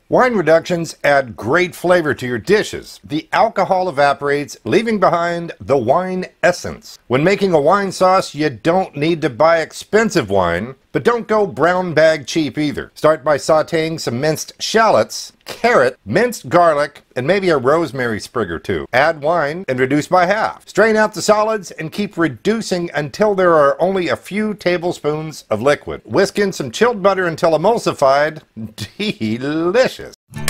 Wine reductions add great flavor to your dishes. The alcohol evaporates, leaving behind the wine essence. When making a wine sauce, you don't need to buy expensive wine, but don't go brown bag cheap either. Start by sauteing some minced shallots, carrot, minced garlic, and maybe a rosemary sprig or two. Add wine and reduce by half. Strain out the solids and keep reducing until there are only a few tablespoons of liquid. Whisk in some chilled butter until emulsified. Delicious.